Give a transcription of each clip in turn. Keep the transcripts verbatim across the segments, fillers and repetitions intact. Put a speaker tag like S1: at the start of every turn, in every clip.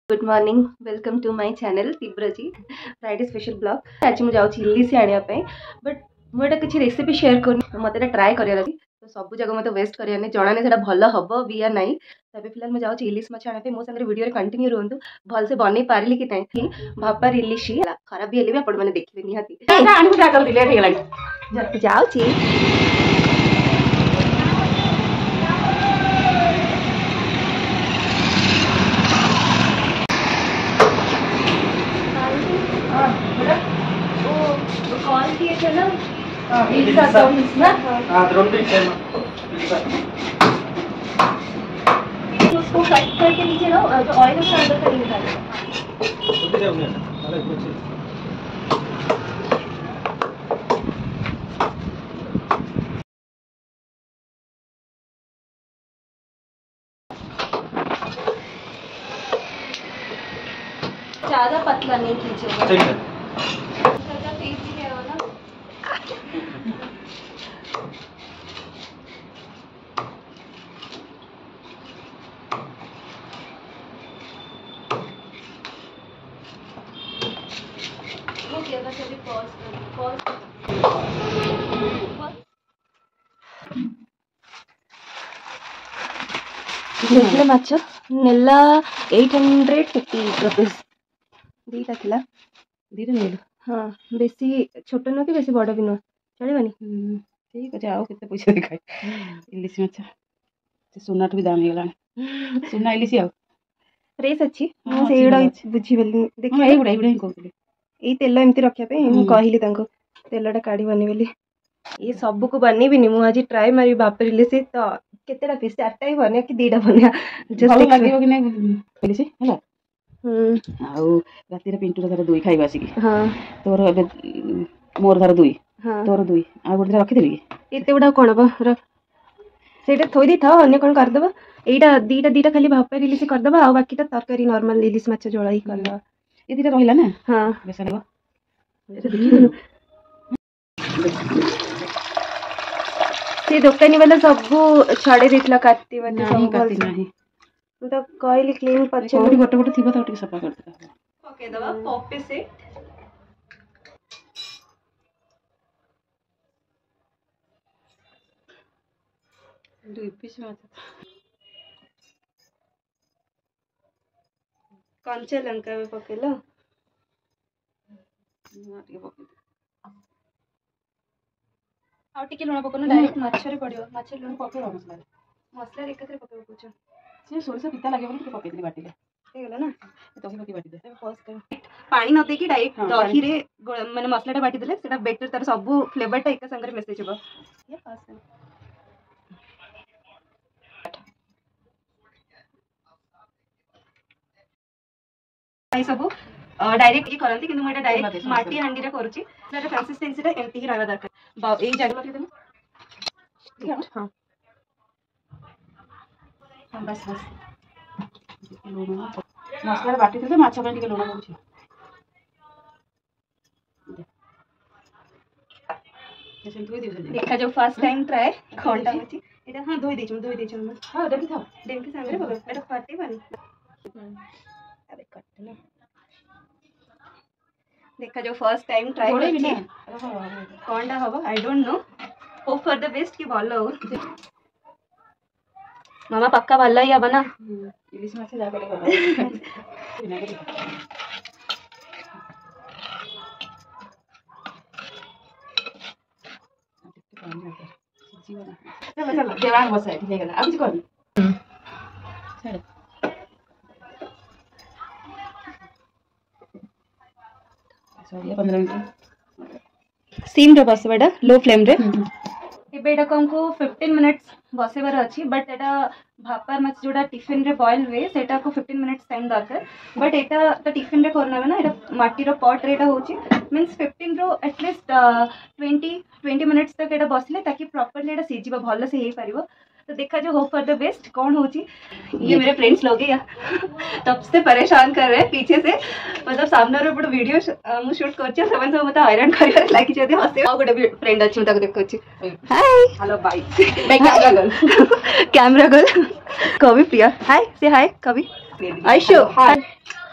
S1: Good morning welcome to my channel Tivraji Friday special blog. आज मुझे जाऊँ इलिश आने बट मुझे किसी रेसिपी शेयर कर मत ट्राए करार अच्छी तो सब जगह मतलब वेस्ट करानी जना नहीं से भल हम भी या नाई तबे फिलहाल मुझे जाऊँ इलिश माछ आने मो सागर वीडियो कंटिन्यू रुहतु भल से बन पारि कि नहीं भापार इलिश खराब भी हेल्ले भी आपण मैंने देखिए निहाती जाऊँ कॉल किए थे ना उसको कट करके नीचे ना जो ऑयल उसका अंदर का निकाल ज्यादा पतला नहीं कीजिएगा देखिए माछ नेला एट हंड्रेड फिफ्टी रुपीज दीटा थिला दीटा नेलु हाँ बेसी छोट नुह कि बेसी बड़ भी नुह चलबनी ठीक अच्छे आउ केते पैसा देखाय इलिश माछ से सोना भी दाम हेगला सोना इलिश आ फ्रेश अच्छी मु सेइडा बुझी बेली देखि एई गुडा एई कहतली एई तेल एमती रखिया पे मु कहिली तांको तेलटा काढी बनी बेली ये सब को बनेबिनी मु आज ट्राई मारी बाप इलिश तो केतेटा पीस चारटा ही बनिया कि दीटा बनिया जस्ट लागियो कि नै इलिश हैला आउ राति रे पिंटू धर दुई खाइबा आसी हां तोर एबे मोर धर दुई हां तोर दुई आ गोटे रखि देली एते गुडा कोन बा सेटा थोई दी था अन्य कोन कर देबा एटा दीटा दीटा खाली भापा इलिश कर देबा आ बाकीटा तरकारी नॉर्मल इलिश माछ जोळा ही कर देबा ए दीटा रहिला ना हां बेसन लेबा एटा देखि से दुकानी वाला सब छाड़े देतला काटती वाली सब काटती नाही मैं तो कहली क्लीन पछे गोटी गोटे गोटे थिबा तो टिक सफा कर देता ओके दबा पॉपी से दुई पीस माछ कंचा लंका में पकेला माटी पके आ टिके लुण पकोन डायरेक्ट माछ रे पडियो माछ लुण पकेबा मसला मसला एकत्र पकेबा पूछो से सोरसा पिता लागे बोली पके देली बाटी ले हे गेला ना तो ही पके बाटी दे पॉज कर पानी न दे कि डायरेक्ट दही रे माने मसलाटा बाटी देले सेटा बेटर तार सब फ्लेवर टा एक संगे मेसेज होबो ये पास कर आई सब डायरेक्ट ये करंती किंतु मेटा डायरेक्ट माटी हांडी रे करूची सेटा कंसिस्टेंसी रे एंती ही रहबा दरकार ए जगह लगे देम हां हां बस बस लूण मसला बाटी दे माछ पे टिके लूण होची जैसे धोई दे देखा जो फर्स्ट टाइम ट्राई कोनटा होची एटा हां धोई देछु धोई देछु हां देखि था डेंकी संगे बगल एटा फाटी बनी अबे कट ना देखा जो फर्स्ट टाइम ट्राई करछि कोनटा होबो I don't know hope for the best कि भलो हो मामा पक्का भल ही बना इलिश माछ जा करे भल चलो चलो देवान बस है ठीक है अब जी कर छाड़ सॉरी पंद्रह मिनट सिम रे बस बेटा लो फ्लेम रे एबे एटा हमको फिफ्टीन मिनट्स बसेबार अच्छी बट एटा भापार माछ जोड़ा टिफिन रे बॉयल हुए सेटा को फिफ्टीन मिनट्स टाइम दरकार बट एटा तो टिफिन रे करना ना एटा माटी रो पॉट रे एटा होची मींस फिफ्टीन रो एटलीस्ट ट्वेंटी ट्वेंटी मिनट्स तक एटा बसले ताकि प्रॉपर्ली एटा सीजीबा भलो से हे पारिबो तो देखा जो होप फॉर द बेस्ट कौन होची ये मेरे फ्रेंड्स लोग हैं तब से परेशान कर रहे हैं पीछे से मतलब सामने रे बड़ वीडियो मु शूट करछि सेवन सब मत हैरान करियर लागी जदि हसे आ गोटे फ्रेंड अछि मत देखछि हाय हेलो बाय मैं camera girl camera girl Kavi Priya हाय से हाय कवि आयशु हाय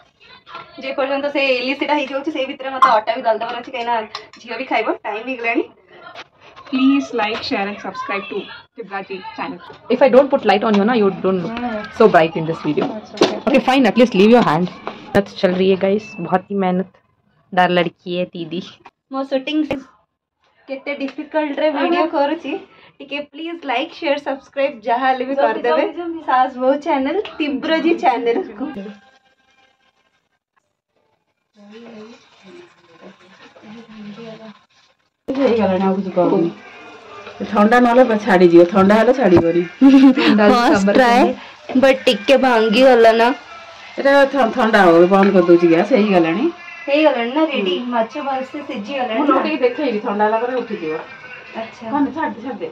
S1: जे पर्यंत से इलिसिटा ही जाउछि से भितर मत अटा भी दल दबर अछि कहिना झियो भी खाइबो टाइम ही गलानी
S2: Please like, share and subscribe to Tibraji channel. If I don't put light on you, na, you don't look mm. so bright in this video. Okay. okay, fine. At least leave your hand. That's चल रही है guys. बहुत ही मेहनतदार लड़की है दीदी.
S1: मो shooting केते difficult रे वीडियो करूची टिके प्लीज लाइक शेयर सब्सक्राइब जहां ले भी कर देबे सास बहु चैनल तिब्रजी चैनल को
S2: ठंडा ना छाड़ी जीव ठंडा है छाड़ी
S1: बट टिके भांगी गला ना
S2: ठंडा हो बंद कर दूची गैस हे गलानी
S1: हे गलानी ना रेडी माछ भलसे सिझी गलानी
S2: मु नोटे देखैली ठंडा लागरे उठी जीव
S1: अच्छा
S2: कौन छाड़ दे छाड़ दे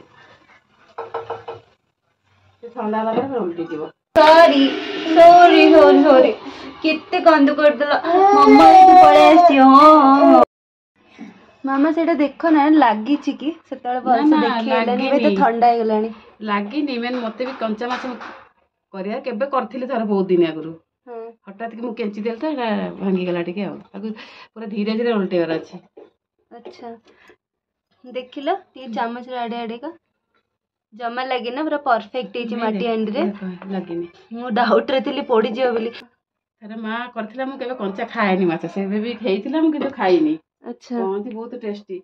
S2: ठंडा लागरे उल्टी जीव
S1: सॉरी सॉरी सॉरी सॉरी कितने गंद कर देला मम्मा एठी पळे आसी हां मामा सेटा देखो ना लागी छि कि सेतळे भलसे देखैलानी बे तो ठंडा हे गलानी
S2: लागी नि मेन मते भी कंचा माछ करिया केबे करथिले थर बहुत दिन आगरु हठात कि मु केंची देल त भांगी गला टिके आ पूरा धीरे धीरे उल्टेवर अछि
S1: अच्छा देखिलो ये चम्मच आड़े आड़े का जमा लगे ना पूरा परफेक्ट है माटी अंडी रे
S2: लगिनी
S1: मु डाउट रे थिली पड़ी जियो बोली
S2: अरे मां करथिला मु केबे कंचा खाएनी माछ से भी खेइथिला मु किंतु खाइनी
S1: अच्छा
S2: कोंती बहुत टेस्टी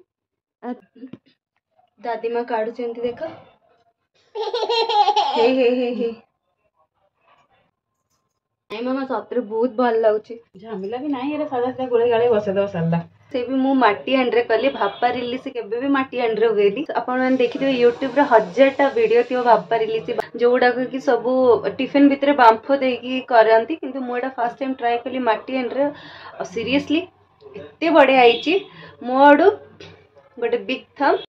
S1: दादी मां काढु चंती देखो हे हे हे हे नहीं मामा सतरे बहुत भल लागुची
S2: झमेला भी नाही एरा सादा सादा गोळे गाळे बसे दो सरला
S1: से भी मु माटी अंडरे कली भापा रिलीज केबे भी माटी अंडरे होएली आपण मन देखिथिबे YouTube रे हजारटा वीडियो थियो भापा रिलीज जोडा कि सब टिफिन भितरे बांफो देकी करंती किंतु मोडा फर्स्ट टाइम ट्राई कली माटी अंडरे सीरियसली एते बडे आईची मोडू गोटे बिग थम